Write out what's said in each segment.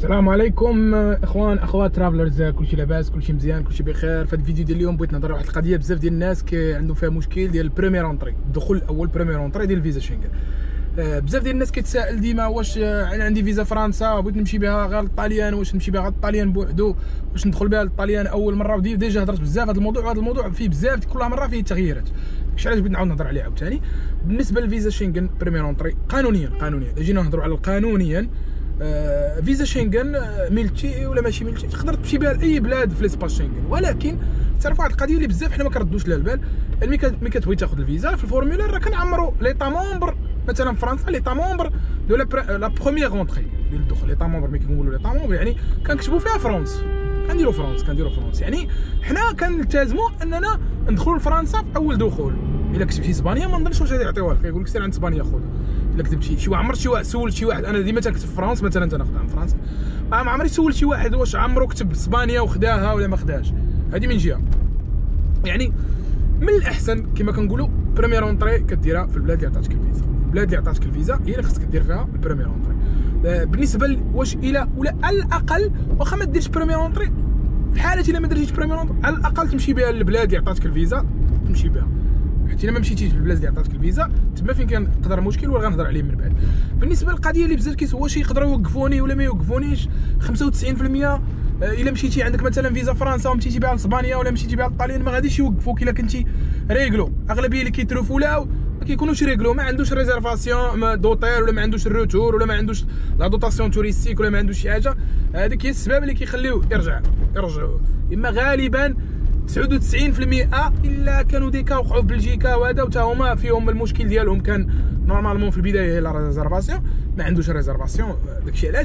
السلام عليكم اخوان اخوات ترافلرز، كلشي لاباس، كلشي مزيان، كلشي بخير. في هذا الفيديو ديال اليوم بغيت نهضر على واحد القضيه. بزاف ديال الناس عندهم فيها مشكل ديال البريمير اونطري، الدخول الاول بريمير اونطري ديال الفيزا شنغن. بزاف ديال الناس كيتسائل ديما واش انا عندي فيزا فرنسا بغيت نمشي بها غير للطاليان، واش نمشي بها غير للطاليان بوحدو، واش ندخل بها للطاليان اول مره. ديجا هضرت بزاف هذا الموضوع، وهذا الموضوع فيه بزاف كل مره فيه تغييرات، داكشي علاش بغيت نعاود نهضر عليه عاوتاني. بالنسبه للفيزا شنغن بريمير اونطري قانونيا جينا نهضروا على قانونيا. فيزا شنغن ملتي ولا ماشي ملتي تقدر تمشي بها لاي بلاد في ليسباس شنغن، ولكن تعرفوا واحد القضيه اللي بزاف حنا ما كنردوش لها البال. ملي كتبغي تاخذ الفيزا في الفورمولير راه كنعمروا ليطا مومبر. مثلا في فرنسا ليطا مومبر دو لا بروميير اونطري ديال الدخول. ليطا مومبر ملي كنقولوا ليطا مومبر يعني كنكتبوا فيها فرنسا، كنديروا فرنسا يعني حنا كنلتزموا اننا ندخلوا لفرنسا في اول دخول. الا كتبتي اسبانيا ما نظنش واش غادي يعطيوها لك، يقول لك سير عند اسبانيا خويا. الا كتبتي شي واحد، عمرت سولت شي واحد، انا ديما تنكتب في فرنسا مثلا تناخذها من فرنسا، ما عمري سولت شي واحد واش عمرو كتب اسبانيا وخداها ولا ما خداهاش. هذه من جهه. يعني من الاحسن كما كنقولوا بريمير اونطري كديرها في البلاد اللي عطاتك الفيزا. البلاد اللي عطاتك الفيزا هي اللي خصك دير فيها البريمير اونطري. بالنسبه واش الى ولا على الاقل واخا ما ديرش بريمير اونطري، في حاله الا ما درتيش بريمير اونطري على الاقل تمشي بها للبلاد اللي عطاتك الفيزا، تمشي بها. حيت الا ما مشيتيش للبلاد اللي عطاتك الفيزا تما فين كنقدر مشكل، ولا غنهضر عليه من بعد. بالنسبه للقضيه اللي بزاف كيسوا واش يقدروا يوقفوني ولا ما يوقفونيش، 95% الا مشيتي عندك مثلا فيزا فرنسا ومشيتي بها لاسبانيا ولا مشيتي بها للطاليان ما غاديش يوقفوك الا كنتي ريغلو. اغلبيه اللي كيترفولاو ما كيكونوش ريغلو، ما عندوش ريزيرفاسيون دوطيل ولا ما عندوش الروتور ولا ما عندوش لا دوطاسيون توريستيك ولا ما عندوش شي حاجه. هذيك هي السبب اللي كيخليوه يرجعوا. اما غالبا 99% الا كانوا ديكا وقعوا في بلجيكا وهذا وتا هما فيهم المشكل ديالهم كان نورمالمون في البدايه هي لا ريزيرفاسيون، ما عندوش ريزيرفاسيون. داكشي علاش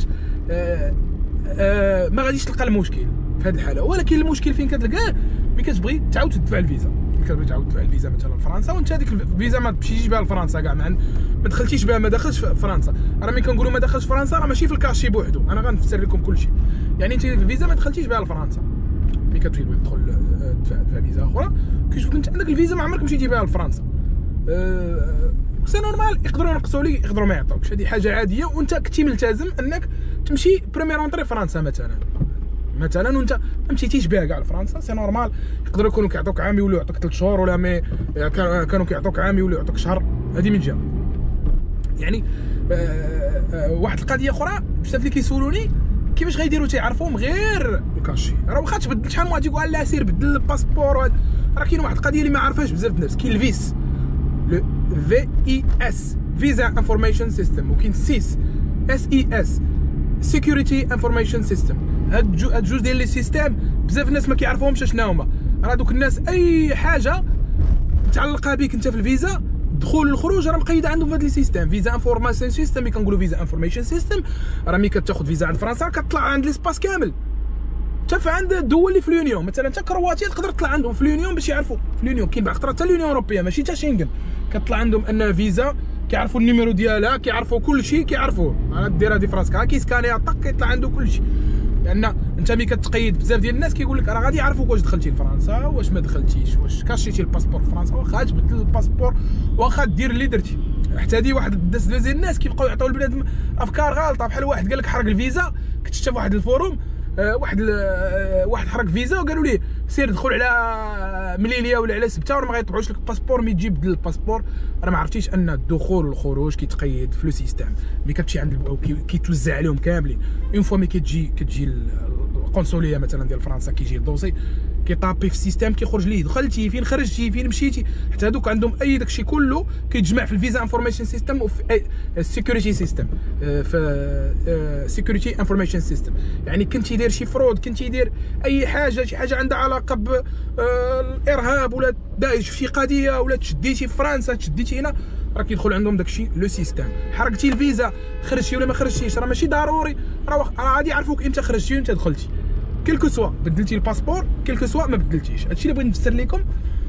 ما غاديش تلقى المشكل في هذه الحاله. ولكن المشكل فين كتلقاه ملي كتبغي تعاود تدفع الفيزا. مثلا لفرنسا وانت هذيك الفيزا ما تمشيش بها لفرنسا كاع، ما دخلتيش بها، ما دخلتش في فرنسا. راه ملي كنقولوا ما دخلش فرنسا راه ماشي في الكاشي بوحدو، انا غنفسر لكم كلشي. يعني انت الفيزا ما دخلتيش بها لفرنسا، ملي كتبغي تدخل تدفع فيزا اخرى كيشوف انت عندك الفيزا ما عمرك مشيتي بها لفرنسا. سي نورمال، يقدروا ينقصوا لك يقدروا ما يعطوكش، هذه حاجه عاديه. وانت كنتي ملتزم انك تمشي بريمير اونطري فرنسا مثلا وانت ما مشيتيش بها كاع لفرنسا، سي نورمال. يقدروا يكونوا كيعطوك عام يولوا يعطوك 3 شهور، ولا مي كانوا كيعطوك عام يولوا يعطوك شهر. هذه من جهه. يعني واحد القضيه اخرى بزاف اللي كيسولوني كيفاش غيديروا تيعرفوهم غير الكاشي. راه واخا تبدل شحال من واحد يقول لا سير بدل الباسبور، راه كاين واحد القضيه اللي ما عارفاش بزاف الناس. كاين الفيس، لو VIS فيزا انفورميشن سيستم، وكاين سيس SES سيكوريتي انفورميشن سيستم. هاد جوج ديال لي سيستيم بزاف الناس ما كيعرفوهمش شنو هما. راه دوك الناس اي حاجه متعلقه بك انت في الفيزا، الدخول والخروج راه مقيده عندهم في هاد لي سيستيم. فيزا انفورماسيون سيستم، ملي كنقولوا فيزا انفورميشن سيستم راه ملي كتاخذ فيزا عند فرنسا كتطلع عند ليسباس كامل، حتى في عند الدول اللي في اليونيون. مثلا حتى كرواتيا تقدر تطلع عندهم في اليونيون باش يعرفوا في اليونيون. كاين بعض الخطرات حتى اليونيون اوروبيه ماشي حتى شنغن كتطلع عندهم ان فيزا، كيعرفوا النيميرو ديالها، كيعرفوا كل شيء، كيعرفوه. انا دير هذه في راسك كيسكانيها طق كيطلع عنده كل شيء. لان انت ملي كتقيد بزاف ديال الناس كيقول لك راه غادي يعرفوك واش دخلتي لفرنسا واش ما دخلتيش، واش كاشيتي الباسبور في فرنسا، واخا تبدل الباسبور، واخا دير اللي درتي. حتى هذه واحد ديال الناس كيبقاو يعطيو البنادم افكار غالطه. بحال واحد قال لك حرق الفيزا، كنت شفت واحد الفوروم واحد حرق فيزا وقالوا ليه سير دخل على مليليه ولا على سبته وراه ما غيطبعوش لك الباسبور. ملي تجي بدل الباسبور راه ما عرفتيش ان الدخول والخروج كيتقيد في لو سيستيم. ملي كتمشي عند كيتوزع عليهم كاملين. اون فوا ملي كتجي القنصليه مثلا ديال فرنسا كيجي الدوسي كيطابي في السيستيم، كيخرج ليه دخلتي فين خرجتي فين مشيتي. حتى هذوك عندهم اي داكشي كله كيتجمع في الفيزا انفورميشن سيستم وفي السيكوريتي سيستم، في سيكوريتي انفورميشن سيستم. يعني كنتي داير شي فرود، كنتي داير اي حاجه، شي حاجه عندها علاقه بالارهاب، ولا دايش في شي قضيه، ولا تشديتي في فرنسا تشديتي هنا، راه كيدخل عندهم داكشي لو سيستيم. حرقتي الفيزا خرجتي ولا ما خرجتيش راه ماشي ضروري، راه غادي يعرفوك امتى خرجتي وامتى دخلتي. كيلكو سوا بدلتي الباسبور، كيلكو سوا ما بدلتيش. هادشي اللي بغيت نفسر لكم.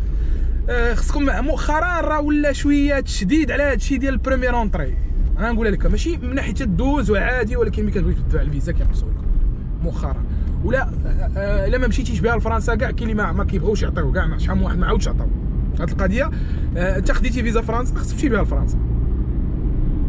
خصكم مؤخرا راه ولا شويه تشديد على هادشي ديال البريمير اونطري. انا نقولها لكم ماشي من ناحيه تدوز وعادي، ولكن ملي كتبغي تدفع الفيزا كينقصوا لكم مؤخرا. ولا الا ما مشيتيش بها لفرنسا كاع كاين اللي ما كيبغيوش يعطيو كاع، شحال من واحد ما عاودش عطاو هاد القضيه. انت خديتي فيزا فرنسا خصك تمشي بها لفرنسا.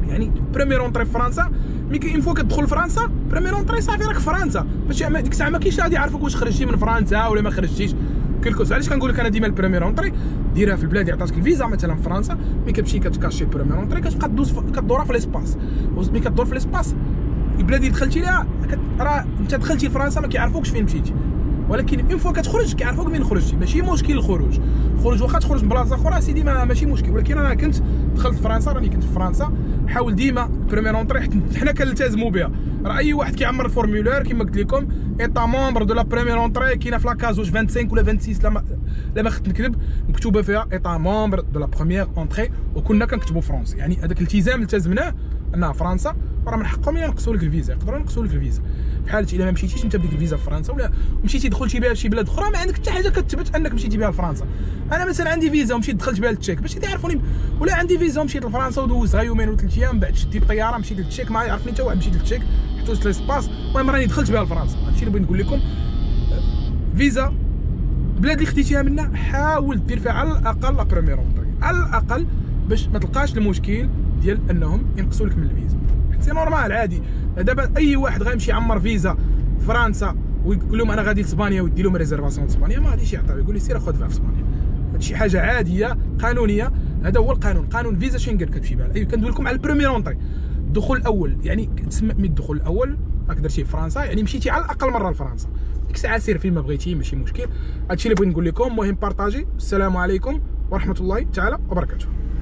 يعني بريمير اونطري في فرنسا، مي اون فوا كتدخل لفرنسا بريمير اونطري صافي راك في فرنسا، باش ديك الساعه ما كاينش غادي يعرفوك واش خرجتي من فرنسا ولا ما خرجتيش. كلكوس علاش كنقول لك انا ديما البريمير اونطري ديرها في البلاد اللي عطاتك الفيزا مثلا في فرنسا، مي كتمشي كتكاشي البريمير اونطري كتبقى كدورها في ليسباس، مي كدور في ليسباس البلاد اللي دخلتي لها راه انت دخلتي لفرنسا ما كيعرفوكش فين مشيتي، ولكن اون فوا كتخرج كيعرفوك منين خرجتي، ماشي مشكل الخروج، واخا تخرج من بلاصه اخرى سيدي ماشي مشكل، ولكن انا كنت دخلت فرنسا، راني كنت في فرنسا، حاول ديما بريمير اونطري حنا كنلتزموا بها، راه اي واحد كيعمر الفورمولير كما قلت لكم ايطا مومبر دو لا بريمير اونطري كاينه في لاكاز 25 ولا 26 لا خفت نكذب مكتوبه فيها ايطا مومبر دو لا بروميير اونطري، وكنا كنكتبوا فرونسي، يعني هذاك الالتزام التزمناه انها فرنسا راه من حقهم ينقصوا لك الفيزا، يقدروا ينقصوا لك الفيزا في حاله الا ما مشيتيش انت بديك الفيزا في فرنسا ولا مشيتي دخلتي بها لشي بلاد اخرى ما عندك حتى حاجه كتثبت انك مشيتي بها لفرنسا. انا مثلا عندي فيزا ومشيت دخلت بها للتشيك باش يعرفوني، ولا عندي فيزا ومشيت لفرنسا ودوزت غير يومين ولا 3 ايام بعد شديت الطياره مشيت للتشيك ما يعرفني حتى واحد، مشيت للتشيك حيت وصلت ليسباس، المهم راني دخلت بها لفرنسا. هادشي اللي بغيت نقول لكم، فيزا البلاد اللي خديتيها منا حاول دير فيها على الاقل لا بريمير اونطري على الاقل باش ما تلقاش المشكل ديال انهم ينقصوا لك من الفيزا، سي نورمال عادي. دابا اي واحد غيمشي يعمر فيزا في فرنسا ويقول لهم انا غادي لاسبانيا ويدي لهم ريزيرفاسيون في اسبانيا ما غاديش يعطيو، يقول لي سير خذ في اسبانيا، هادشي حاجه عاديه قانونيه، هذا هو القانون، قانون فيزا شنغن كتمشي بها. ايوا كندوي لكم على البريمير اونطري، الدخول الاول يعني تسمى الدخول الاول راك درتيه في فرنسا، يعني مشيتي على الاقل مره لفرنسا، ديك الساعه سير فين ما بغيتي ماشي مشكل. هادشي اللي بغيت نقول لكم، المهم بارطاجي. السلام عليكم ورحمه الله تعالى وبركاته.